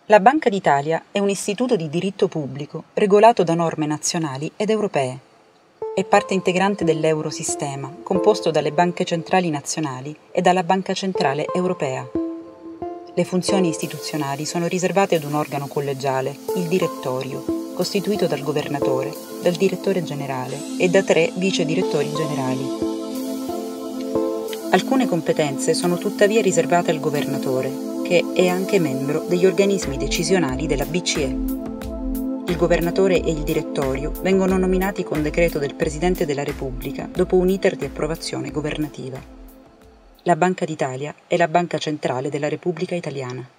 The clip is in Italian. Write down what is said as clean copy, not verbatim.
La Banca d'Italia è un istituto di diritto pubblico regolato da norme nazionali ed europee. È parte integrante dell'Eurosistema, composto dalle banche centrali nazionali e dalla Banca Centrale Europea. Le funzioni istituzionali sono riservate ad un organo collegiale, il direttorio, costituito dal governatore, dal direttore generale e da 3 vice direttori generali. Alcune competenze sono tuttavia riservate al governatore, che è anche membro degli organismi decisionali della BCE. Il governatore e il direttorio vengono nominati con decreto del Presidente della Repubblica dopo un iter di approvazione governativa. La Banca d'Italia è la banca centrale della Repubblica Italiana.